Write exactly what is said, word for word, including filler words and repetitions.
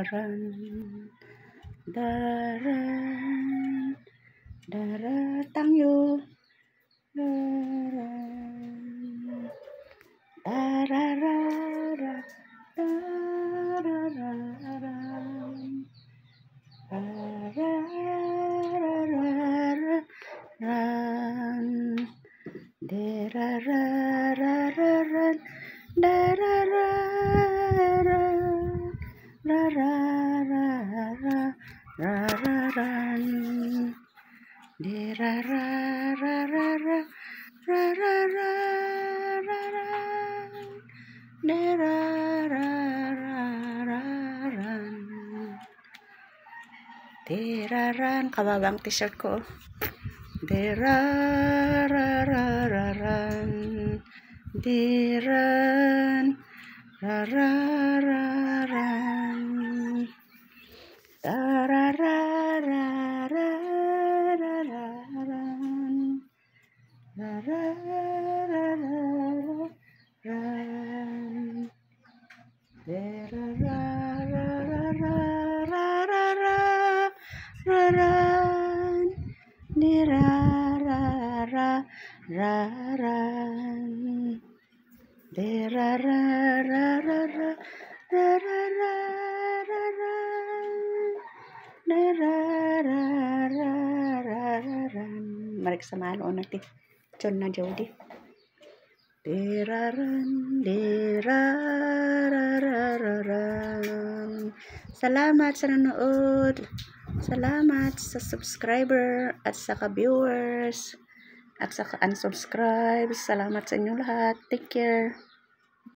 Daran, daran, daratang yo. Daran, dararara, darararan, dararararan, derarararan, darararan, rararararan, derarararara, rararararan, derararararan, deraran. Kababang t-shirt ko. Derararararan, deran, rarararan, darararararan, rararararan, derarararararan, derararararan, derarararararan, derararararan. Mari kesamaan o natin. Chon na Jody. Deraran, derararararan. Salamat sa nanood. Salamat sa subscriber at sa ka-viewers at sa ka-unsubscribe. Salamat sa inyong lahat. Take care.